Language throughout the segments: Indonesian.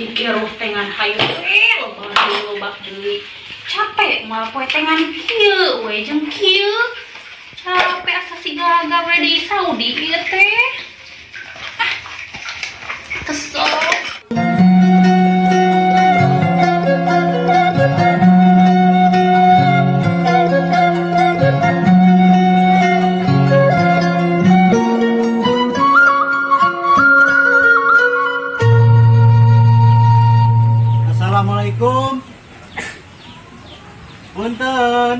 kieu tengan hayu loba deui. Capek moal poe tengan kieu we jeung kieu. Capek asa sigaga we di Saudi ieu teh. Kesel. Assalamualaikum. Punten.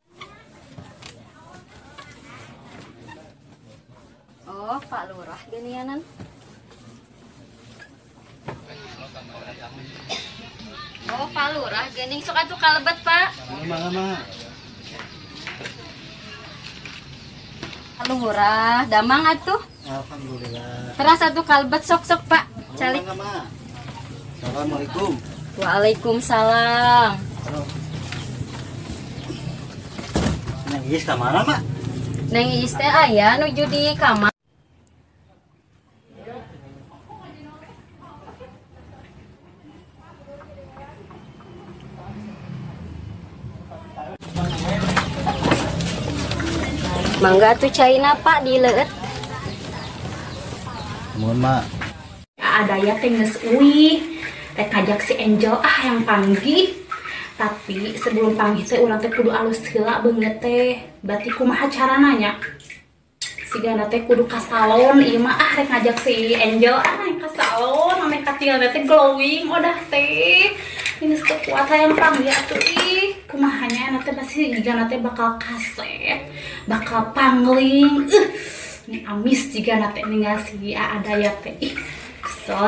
Oh, Pak Lurah genianan. Oh, Pak Lurah gening sok atuh kalebet, Pak. Lama-lama. Pak Lurah, damang atuh. Alhamdulillah. Teras atuh kalebet sok-sok, Pak. Calik. Lama-lama. Assalamualaikum. Waalaikumsalam. Neng Iis ka mana, Mak? Neng Iis teh aya nuju di kamar. Mangga tuh caina Pak dileut. Mohon, Mak. Ada ya teh geus euih. Teh kajak si Angel yang panggih. Tapi sebelum panggih teh urang teh kudu alus heula beungeut teh. Berarti kumaha carana nya? Sigana teh kudu ka salon ieu mah rek ngajak si Angel yang ka salon ame katilna teh glowing udah teh. Ini teh kuat hayang panggih atuh ih. Kumaha nya teh pasti sigana teh bakal kaset, bakal pangling. Ini amis jigana teh ninggal si ada ya teh. Ih, kesel.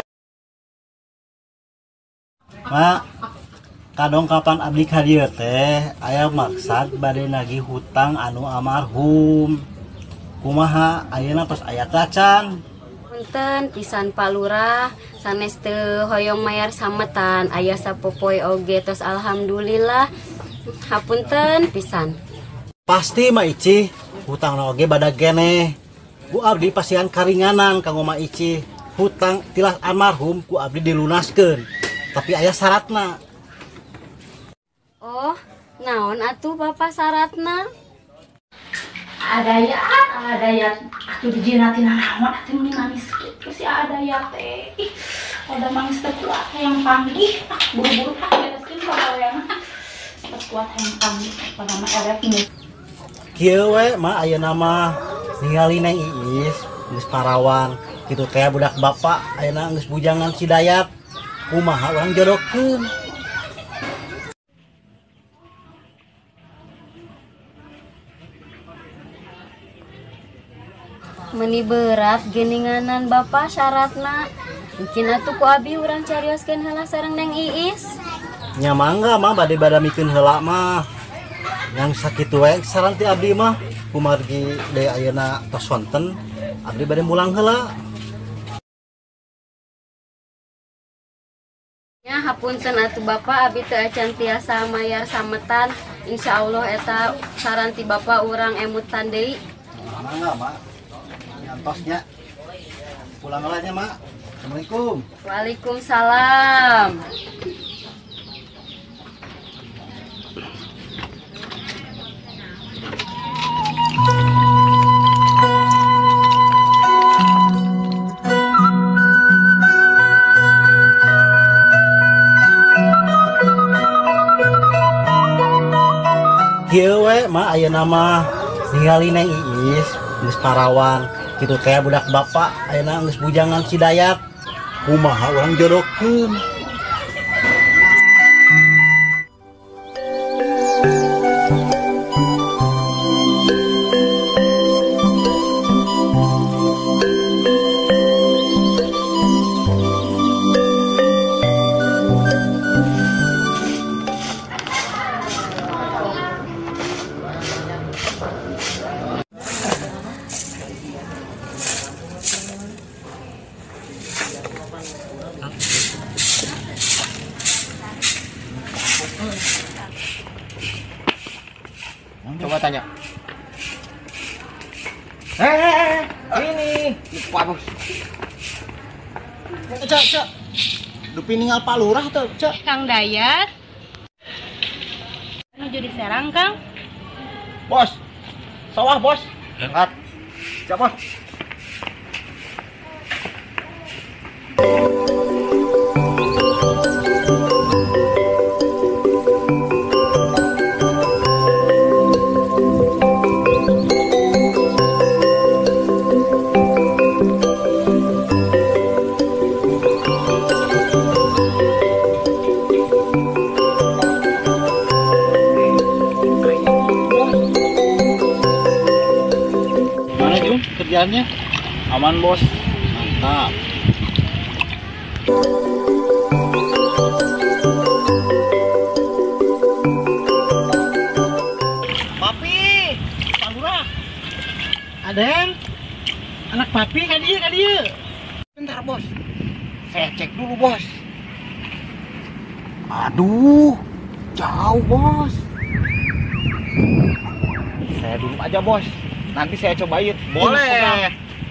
Mak, kadong kapan abdi ka dieu teh aya maksad bade nagih hutang anu almarhum. Kumaha ayeuna pas aya kacan. Punten pisan Pak Lurah, sanes teu hoyong mayar sametan aya sapopoe oge tos alhamdulillah. Hapunten pisan. Pasti Mak Ici hutangna oge badag keneh. Bu abdi pasian karinganan kanggo Mak Ici. Hutang tilas almarhum ku abdi dilunaskeun. Tapi aya syaratna. Oh, naon atuh Bapak syaratna? Ada ya atuh dijinatin naon atuh meni manis kitu si ada ya teh. Ih, ada manis teh kuat yang panggih. Buru-buru bereskeun pagawean. Teh kuat yang panggih pada mah erek nih. Kieu we mah ayeuna mah ningali Neng Iis geus parawan. Kitu teh budak bapak ayeuna geus bujangan si Dayat. Kumaha urang jodohkeun. Meni berat geninganan Bapak syaratna. Mungkin atuh ku abi urang carioskeun heula sareng Neng Iis. Nya mangga mah bade badamikeun heula mah. Yang sakitu we saran ti abdi mah kumargi deui ayeuna tos sonten abdi bade mulang heula. Ya hapunten atuh Bapak abi teu acan tiasa mayar sametan. Insyaallah eta saran ti Bapak urang emutan deui. Mangga mak. Nyantosnya. Pulang heula nya mak. Assalamualaikum. Waalaikumsalam. Kieu we mah ayeuna mah ningali Neng Iis geus parawan. Kitu teh budak bapak ayeuna geus bujangan si Dayat. Kumaha urang jodohkeun. Coba tanya. Ini. Pak Bos. Cak. dupi ninggal Pak Lurah tuh, Cak. Kang Dayat. Menuju di Serang, Kang. Bos. Sawah, Bos. Angkat. Cak, Bos. Gimana Jum kerjaannya? Aman bos. Mantap. Papi, Pak Lurah. Aden, anak papi kan dia. Bentar bos, saya cek dulu bos. Aduh, jauh bos. Saya dulu aja bos. Nanti saya cobain. Boleh.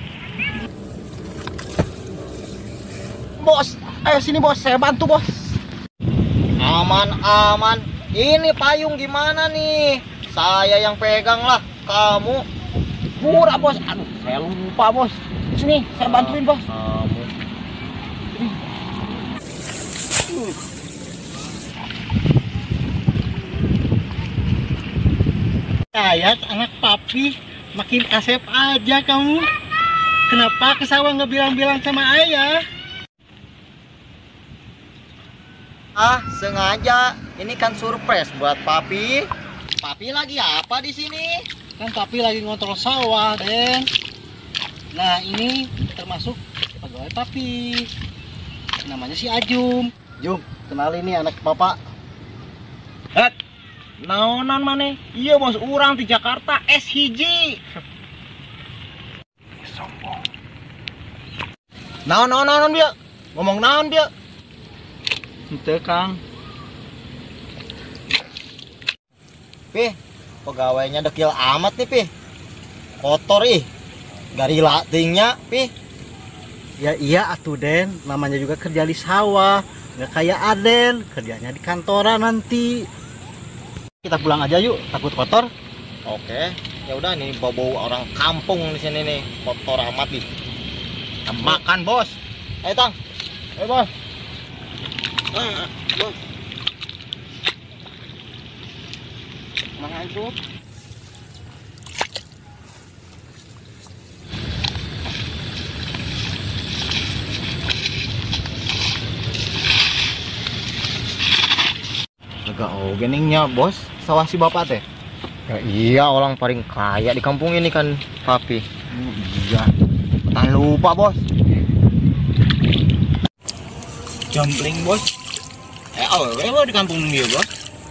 Bos, ayo sini bos, saya bantu bos. Aman. Ini payung gimana nih? Saya yang pegang lah, kamu. Murah bos. Aduh, saya lupa bos. Sini, saya bantuin bos. Kamu. Ayat, anak papi, makin kasep aja kamu. Kenapa ke sawah nggak bilang-bilang sama ayah? Ah, sengaja. Ini kan surprise buat papi. Papi lagi apa di sini? Kan papi lagi ngontrol sawah, Den. Nah, ini termasuk pegawai papi. Namanya si Ajum. Jum, kenalin nih anak bapak. Naonan mana? Iya bos, orang di Jakarta S hiji. Sombong. Naon dia? Ngomong naon dia? Ente Kang. Pih, pegawainya dekil amat nih Pih. Kotor ih. Garila tingnya Pih. Ya iya atuh Den, namanya juga kerja di sawah. Nggak kayak Aden, kerjanya di kantoran nanti. Kita pulang aja yuk, takut kotor. Oke, ya udah nih bau-bau orang kampung di sini nih, kotor amat nih. Makan bos. Ayo Tang. Ayo bos. Bos. Mana itu? Agak geningnya bos, sawah si bapak teh. Ya iya, orang paling kaya di kampung ini kan papi. Iya. Tak lupa bos. Jambling bos. Awewe di kampung dia bos.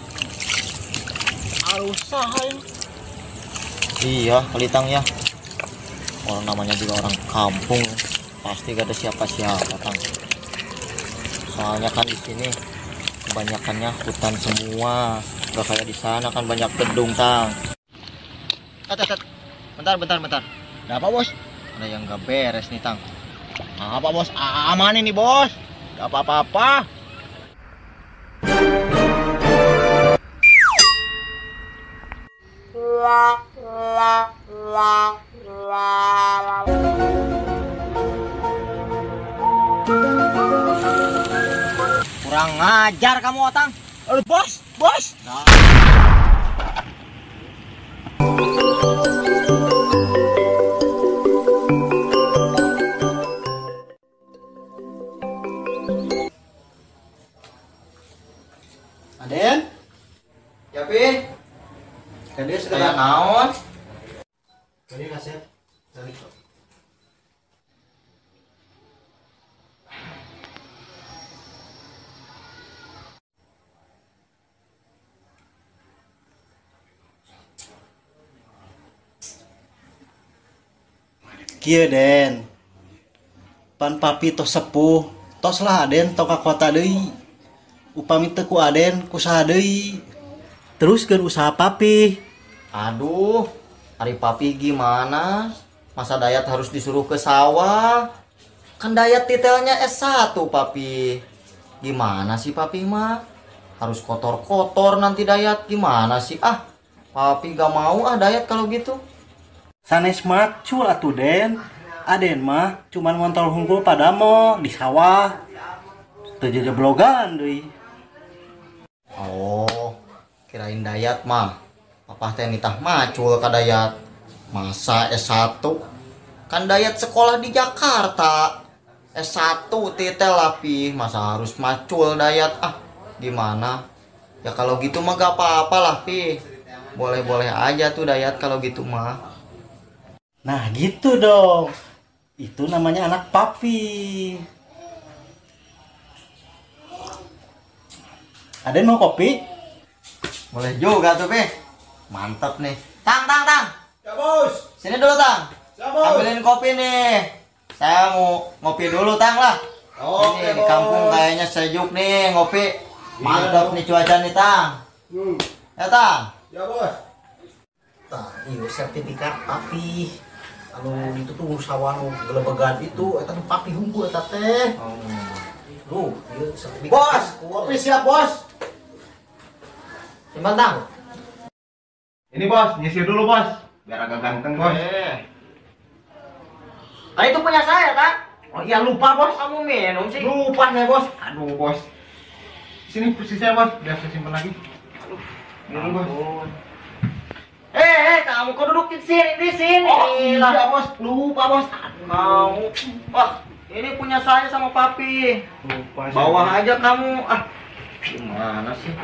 Harus sahain. Iya, kelitang ya. Orang namanya juga orang kampung, pasti gak ada siapa-siapa Kang. Soalnya kan di sini kebanyakannya hutan semua, gak kayak di sana kan banyak gedung Tang. Bentar. Ada apa bos? Ada yang gak beres nih Tang. Apa bos? Aman ini bos. Gak apa-apa. Kurang ngajar kamu Otang. Aduh bos. Nah. Aden? Ya Pi? Tadi sekedar naon? Tadi kasih dari kok. Kieu Den. Pan papi tos sepuh, tos lah Aden tong ka kota deui. Upami teu ku Aden kusaha deui. Teruskeun usaha papi. Aduh, hari papi gimana? Masa Dayat harus disuruh ke sawah? Kan Dayat titelnya S1 papi. Gimana sih papi mah? Harus kotor-kotor nanti Dayat. Gimana sih? Ah, papi gak mau Dayat kalau gitu. Sanes macul atuh Den. Aden mah cuman ngontol hungkul padamo di sawah. Teu jeblogan deui. Oh, kirain Dayat mah papa teh nitah macul ka Dayat. Masa S1? Kan Dayat sekolah di Jakarta. S1 titel lapi, masa harus macul Dayat? Ah, gimana? Ya kalau gitu mah gak apa-apa lah pi. Boleh-boleh aja tuh Dayat kalau gitu mah. Nah gitu dong. Itu namanya anak papi. Aden mau kopi? Boleh juga tuh pi. Mantap nih. Tang. Ya bos. Sini dulu Tang. Ya bos. Ambilin kopi nih. Saya mau ngopi dulu Tang lah. Oke, Ini di kampung bos. kayaknya sejuk nih ngopi. Mantap nih cuaca nih Tang. Ya Tang. Ya bos. Tah, iya sertifikat papi. Anu itu tuh sawah nu gelebegan itu eta tuh papi hungkul eta teh. Tuh, ieu sertifikat. Bos, kopi siap bos. Simpan Tang. Ini bos, nyisir dulu bos, biar agak ganteng bos. Nah itu punya saya Tang. Oh iya lupa bos, Kamu minum sih. lupa saya bos. Aduh bos, sini persisnya bos, biar saya simpan lagi. Aduh, ini bos. Kamu kok duduk di sini? Oh iya bos, lupa bos. Mau. Wah, ini punya saya sama papi. Lupa. Bawa aja kamu. Ah, gimana sih?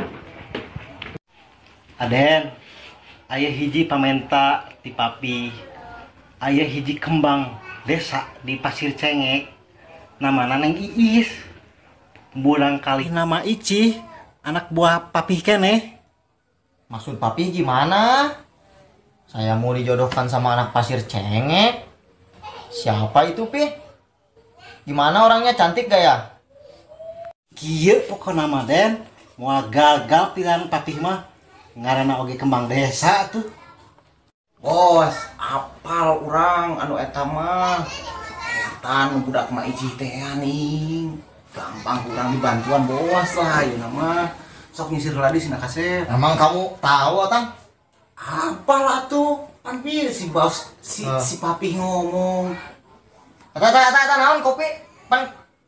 Aden, aya hiji pamenta ti papi. Aya hiji kembang desa di Pasir Cengek. Namana Neng Iis. Bulan kali nama Ici, anak buah papi keneh. Maksud papi gimana? Saya mau dijodohkan sama anak Pasir Cengek. Siapa itu, Pi? Gimana orangnya, cantik gak ya? Kieu pokona mah Den, moal gagal pilihan papi mah. Ngaranna oge kembang desa tuh. Bos, apal orang anu eta mah. Etan budak mah iji teh ning. Gampang kurang dibantuan bos lah ieu mah. Sok nyisir lagi sina kasep. Emang kamu tahu, Tang? Apal atuh? Pan pieu si bos si papi ngomong. Eta naon kopi? Pan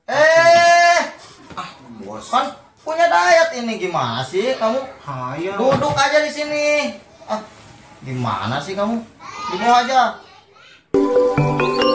Ah, bos. kan punya Dayat ini gimana sih kamu? Hayo. Duduk aja di sini. Ah, gimana sih kamu? Dibawa aja.